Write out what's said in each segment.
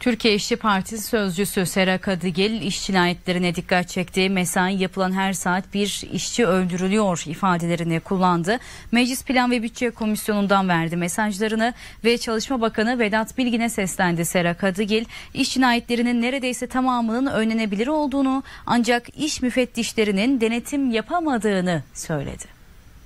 Türkiye İşçi Partisi sözcüsü Sera Kadıgil iş cinayetlerine dikkat çekti. Mesai yapılan her saat bir işçi öldürülüyor ifadelerini kullandı. Meclis Plan ve Bütçe Komisyonu'ndan verdi mesajlarını ve Çalışma Bakanı Vedat Bilgin'e seslendi Sera Kadıgil. İş cinayetlerinin neredeyse tamamının önlenebilir olduğunu ancak iş müfettişlerinin denetim yapamadığını söyledi.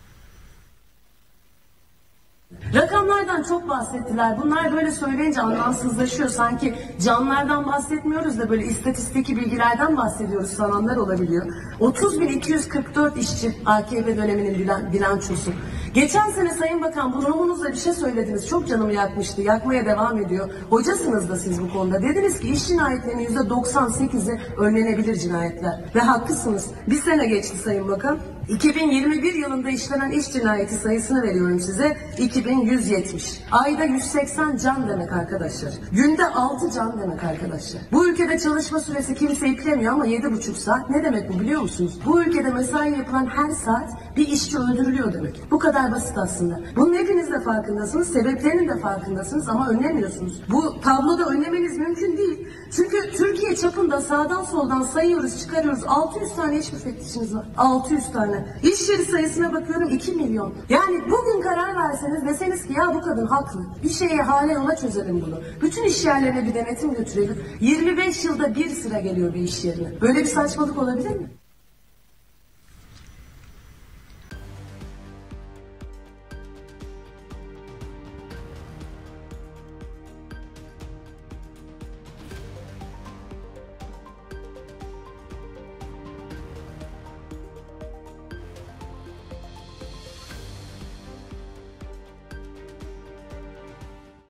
Rakamlardan çok bahsettiler. Bunlar böyle söyleyince anlamsızlaşıyor. Sanki canlardan bahsetmiyoruz da böyle istatistiki bilgilerden bahsediyoruz sananlar olabiliyor. 30.244 işçi AKP döneminin bilançosu. Geçen sene Sayın Bakan bu yorumunuzla bir şey söylediniz. Çok canımı yakmıştı. Yakmaya devam ediyor. Hocasınız da siz bu konuda. Dediniz ki iş cinayetlerinin %98'i önlenebilir cinayetler. Ve haklısınız. Bir sene geçti Sayın Bakan. 2021 yılında işlenen iş cinayeti sayısını veriyorum size. 2170. Ayda 180 can demek arkadaşlar. Günde 6 can demek arkadaşlar. Bu ülkede çalışma süresi kimse iplemiyor ama 7,5 saat. Ne demek bu biliyor musunuz? Bu ülkede mesai yapılan her saat bir işçi öldürülüyor demek. Bu kadar basit aslında. Bunun hepiniz de farkındasınız. Sebeplerinin de farkındasınız ama önlemiyorsunuz. Bu tabloda önlemeniz mümkün değil. Çünkü Türkiye çapında sağdan soldan sayıyoruz, çıkarıyoruz. 600 tane iş müfettişiniz var. 600 tane. İş yeri sayısına bakıyorum 2 milyon. Yani bugün karar verseniz deseniz ki ya bu kadın haklı. Bir şeye hale yola çözelim bunu. Bütün iş yerlerine bir denetim götürelim. 25 yılda bir sıra geliyor bir iş yerine. Böyle bir saçmalık olabilir mi?